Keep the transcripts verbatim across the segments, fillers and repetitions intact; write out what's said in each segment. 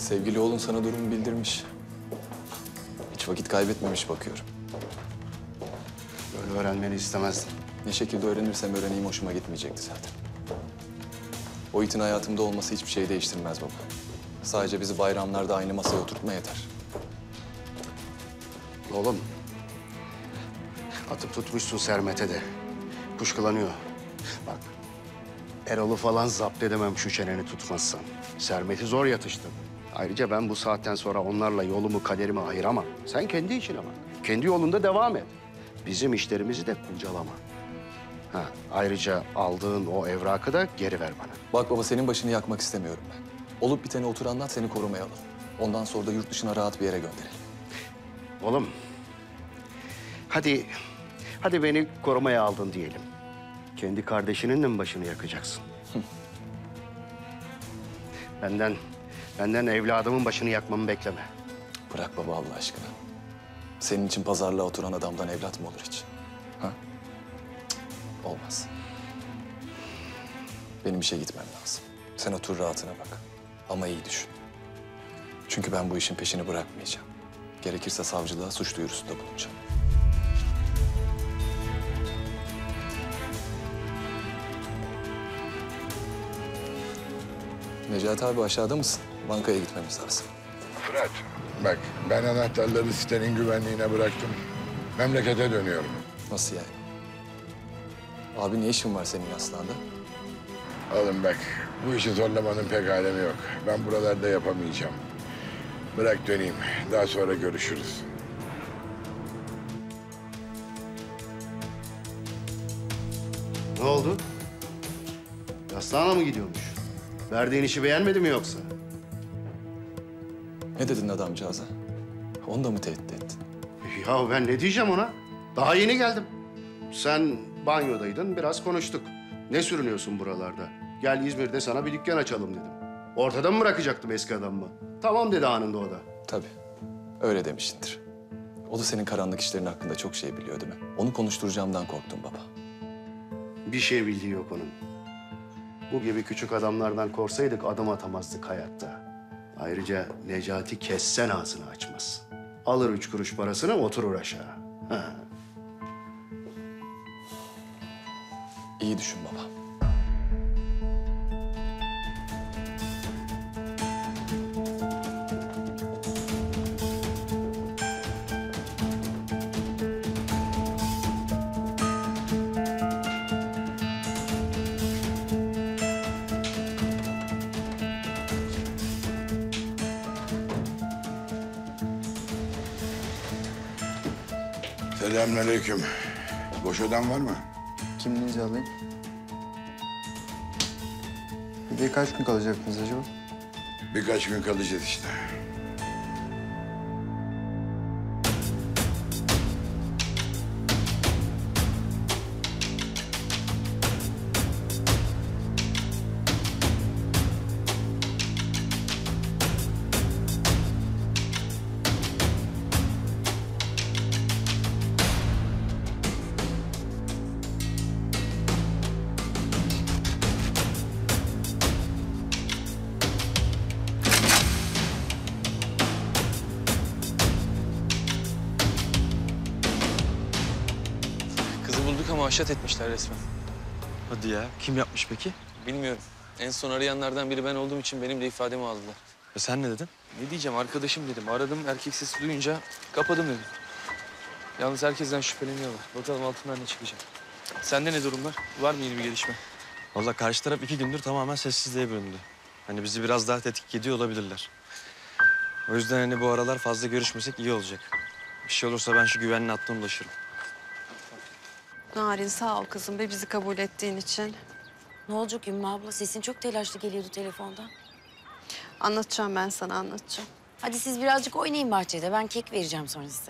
Sevgili oğlun sana durumu bildirmiş. Hiç vakit kaybetmemiş bakıyorum. Böyle öğrenmeni istemezdim. Ne şekilde öğrenirsem öğreneyim hoşuma gitmeyecekti zaten. O itin hayatımda olması hiçbir şey değiştirmez baba. Sadece bizi bayramlarda aynı masaya oturtma yeter. Oğlum, atıp tutmuşsun Sermet'e de. Kuşkulanıyor. Bak, Erol'u falan zapt edemem şu çeneni tutmazsan. Sermet'i zor yatıştın. Ayrıca ben bu saatten sonra onlarla yolumu, kaderimi ayıramam. Sen kendi işine bak. Kendi yolunda devam et. Bizim işlerimizi de kurcalama. Ha, ayrıca aldığın o evrakı da geri ver bana. Bak baba, senin başını yakmak istemiyorum ben. Olup biteni otur anlat, seni korumaya alalım. Ondan sonra da yurt dışına rahat bir yere gönderelim. Oğlum, hadi, hadi beni korumaya aldın diyelim. Kendi kardeşinin de mi başını yakacaksın? benden, benden evladımın başını yakmamı bekleme. Bırak baba Allah aşkına. Senin için pazarlığa oturan adamdan evlat mı olur hiç? Ha? Cık, olmaz. Benim işe gitmem lazım. Sen otur rahatına bak. Ama iyi düşün. Çünkü ben bu işin peşini bırakmayacağım. Gerekirse savcılığa suç duyurusunda bulunacağım. Necati abi aşağıda mısın? Bankaya gitmemiz lazım. Fırat, bak ben anahtarları sitenin güvenliğine bıraktım. Memlekete dönüyorum. Nasıl yani? Abi ne işin var senin Aslan'da? Oğlum bak, bu işi zorlamanın pek alemi yok. Ben buralarda yapamayacağım. Bırak döneyim, daha sonra görüşürüz. Ne oldu? Yastığına mı gidiyormuş? Verdiğin işi beğenmedi mi yoksa? Ne dedin adamcağıza? Onu da mı tehdit ettin? Ya ben ne diyeceğim ona? Daha yeni geldim. Sen banyodaydın, biraz konuştuk. Ne sürünüyorsun buralarda? Gel İzmir'de sana bir dükkan açalım dedim. Ortada mı bırakacaktım eski adamımı? Tamam dedi anında o da. Tabii. Öyle demişsindir. O da senin karanlık işlerin hakkında çok şey biliyor değil mi? Onu konuşturacağımdan korktum baba. Bir şey bildiği yok onun. Bu gibi küçük adamlardan korsaydık adım atamazdık hayatta. Ayrıca Necati kessen ağzını açmaz. Alır üç kuruş parasını oturur aşağı. Ha. İyi düşün baba. Selamünaleyküm. Boş odan var mı? Kimliğinizi alayım. Bir de kaç gün kalacaktınız acaba? Birkaç gün kalacağız işte. Kızı bulduk ama haşat etmişler resmen. Hadi ya. Kim yapmış peki? Bilmiyorum. En son arayanlardan biri ben olduğum için benim de ifademi aldılar. E sen ne dedin? Ne diyeceğim, arkadaşım dedim. Aradım, erkek sesi duyunca kapadım dedim. Yalnız herkesten şüpheleniyorlar. Bakalım altından ne çıkacak. Sende ne durumlar? Var mı yeni bir gelişme? Vallahi karşı taraf iki gündür tamamen sessizliğe büründü. Hani bizi biraz daha tetkik ediyor olabilirler. O yüzden hani bu aralar fazla görüşmesek iyi olacak. Bir şey olursa ben şu güvenli hattına ulaşırım. Narin sağ ol kızım be bizi kabul ettiğin için. Ne olacak Ümmü abla? Sesin çok telaşlı geliyordu telefondan. Anlatacağım ben sana anlatacağım. Hadi siz birazcık oynayın bahçede. Ben kek vereceğim sonra size.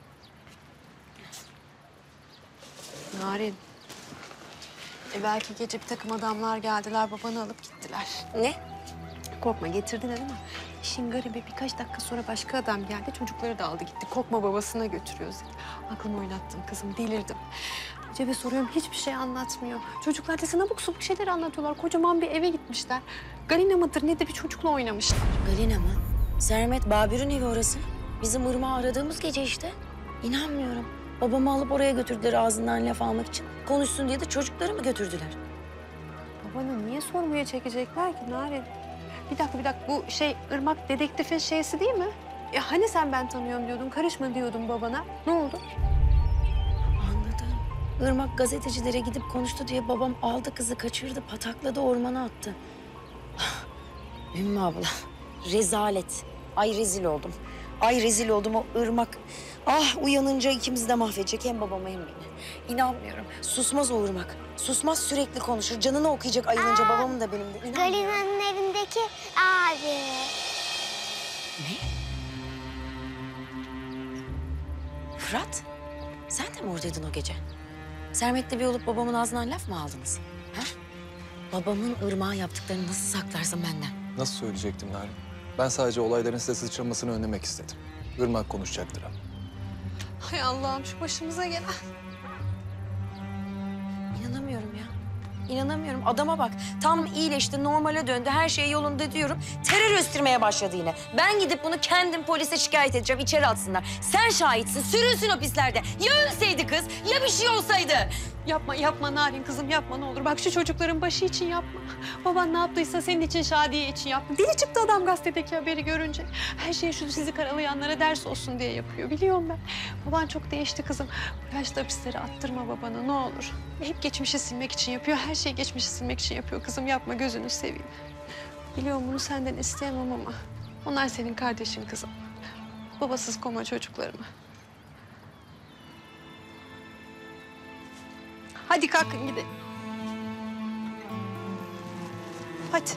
Narin. E belki gece bir takım adamlar geldiler babanı alıp gittiler. Ne? Korkma getirdiler ama işin garibi birkaç dakika sonra başka adam geldi çocukları da aldı gitti. Korkma babasına götürüyoruz dedi. Aklımı oynattım kızım delirdim. Cebe soruyorum hiçbir şey anlatmıyor. Çocuklar da sana abuk subuk şeyler anlatıyorlar. Kocaman bir eve gitmişler. Galina mıdır nedir bir çocukla oynamışlar. Galina mı? Sermet, Babür'ün evi orası. Bizim Irmak'ı aradığımız gece işte. İnanmıyorum. Babamı alıp oraya götürdüler ağzından laf almak için. Konuşsun diye de çocukları mı götürdüler? Babanı niye sormaya çekecekler ki Narin? Bir dakika bir dakika bu şey Irmak dedektifin şeysi değil mi? E hani sen ben tanıyorum diyordun, karışma diyordun babana. Ne oldu? Anladım. Irmak gazetecilere gidip konuştu diye babam aldı kızı kaçırdı, patakladı, ormana attı. Ümmü abla, rezalet. Ay rezil oldum. Ay rezil oldum o Irmak. Ah uyanınca ikimizi de mahvedecek hem babamı hem beni. İnanmıyorum. Susmaz o Irmak. Susmaz, sürekli konuşur. Canını okuyacak ayılınca babamın da benim de. İnanmıyorum. Galina'nın evindeki abi. Ne? Fırat, sen de mi oradaydın o gece? Sermet'le bir olup babamın ağzından laf mı aldınız? Ha? Babamın Irmak'a yaptıklarını nasıl saklarsın benden? Nasıl söyleyecektim Narin? Ben sadece olayların size sıçramasını önlemek istedim. Irmak konuşacaktır ama. Hay Allah'ım şu başımıza gelen. İnanamıyorum ya. İnanamıyorum. Adama bak. Tam iyileşti, normale döndü, her şey yolunda diyorum. Terör östürmeye başladı yine. Ben gidip bunu kendim polise şikayet edeceğim, içeri atsınlar. Sen şahitsin, sürünsün o pislerde. Ya ölseydi kız, ya bir şey olsaydı? Yapma yapma Narin kızım yapma ne olur. Bak şu çocukların başı için yapma. Baban ne yaptıysa senin için, Şadiye için yapma. Deli çıktı adam gazetedeki haberi görünce. Her şey şu sizi karalayanlara ders olsun diye yapıyor biliyorum ben. Baban çok değişti kızım. Bu yaşta hapislere attırma babana ne olur. Hep geçmişi silmek için yapıyor. Her şeyi geçmişi silmek için yapıyor kızım. Yapma gözünü seveyim. Biliyorum bunu senden isteyemem ama onlar senin kardeşin kızım. Babasız koma çocuklarımı. Hadi kalkın gidelim. Hadi.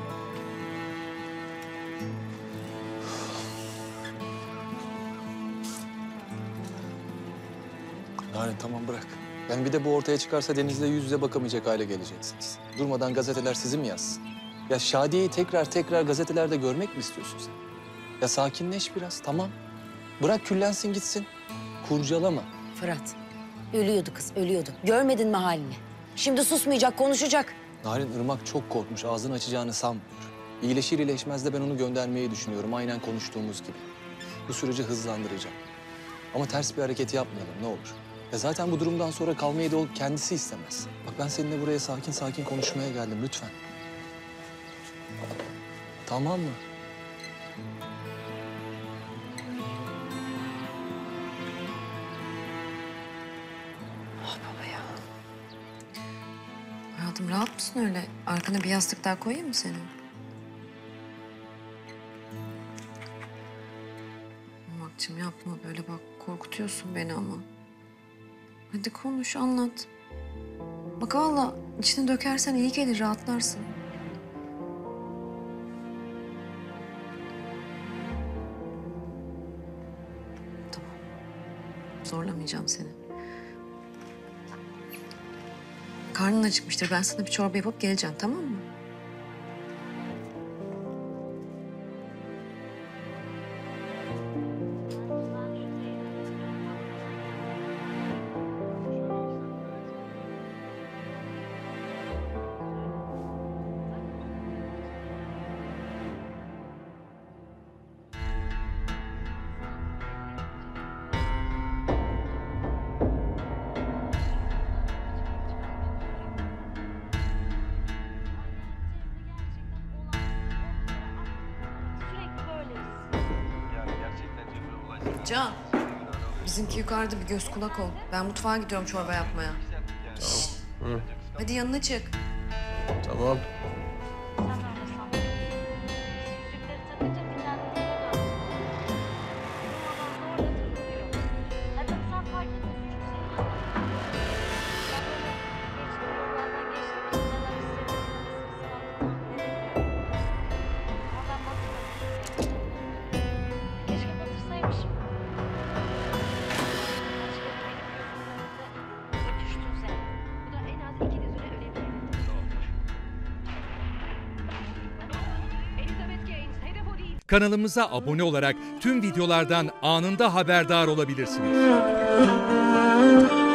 Narin tamam bırak. Yani bir de bu ortaya çıkarsa Deniz'le yüz yüze bakamayacak hale geleceksiniz. Durmadan gazeteler sizi mi yazsın? Ya Şadiye'yi tekrar tekrar gazetelerde görmek mi istiyorsun sen? Ya sakinleş biraz tamam. Bırak küllensin gitsin. Kurcalama. Fırat, ölüyordu kız, ölüyordu. Görmedin mi halini? Şimdi susmayacak, konuşacak. Narin Irmak çok korkmuş. Ağzını açacağını sanmıyor. İyileşir iyileşmez de ben onu göndermeyi düşünüyorum. Aynen konuştuğumuz gibi. Bu süreci hızlandıracağım. Ama ters bir hareket yapmayalım ne olur. Ya zaten bu durumdan sonra kalmayı da o kendisi istemez. Bak ben seninle buraya sakin sakin konuşmaya geldim lütfen. Tamam mı? Ah baba ya. Hayatım rahat mısın öyle? Arkana bir yastık daha koyayım mı senin? Irmak'cığım yapma böyle bak korkutuyorsun beni ama. Hadi konuş anlat. Bak valla içine dökersen iyi gelir rahatlarsın. Tamam. Zorlamayacağım seni. Karnın acıkmıştır. Ben sana bir çorba yapıp geleceğim, tamam mı? Can, bizimki yukarıda bir göz kulak ol. Ben mutfağa gidiyorum çorba yapmaya. Şişt. Hadi yanına çık. Tamam. Kanalımıza abone olarak tüm videolardan anında haberdar olabilirsiniz.